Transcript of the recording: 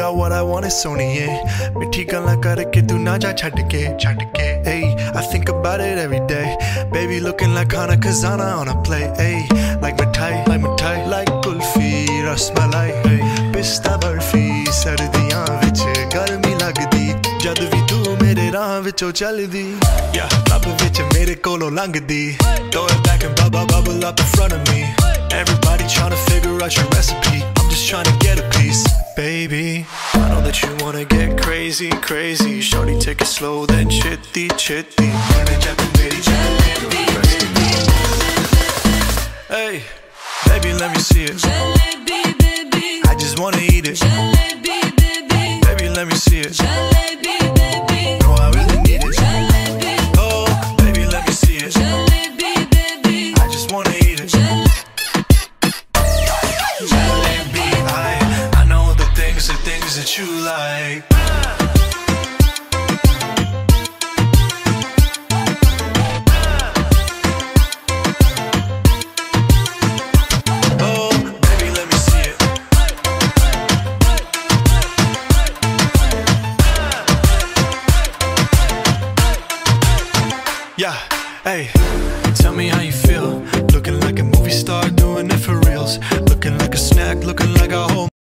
got what I want is सोनिए मिठी गल्लां करके तू ना जा छड़ के Ay, I think about it every day. Baby looking like Hana Kazana on a play. Ay, like mithai, like kulfi, rasmalai. Pista barfi, sardiyan vich garmi lagdi. Jad vi tu mere raah vichon chaldi. Yeah, lab vich mere kolo langdi. Throw it back and bubble up in front of me. Everybody tryna figure out your recipe. I'm just tryna get a piece. Baby, I know that you wanna get crazy. Shorty, take it slow, then chitty. Hey, baby, let me see it. Jalebi, baby. I just wanna eat it. Jalebi, baby. Baby, let me see it. Jalebi, baby. No, I really need it. Jalebi. Oh, baby, let me see it. Jalebi, baby. I just wanna eat it. Jalebi, I know the things that you like. Oh, baby, let me see it. Yeah, hey, tell me how you feel. Looking like a movie star, doing it for reals. Looking like a snack, looking like a whole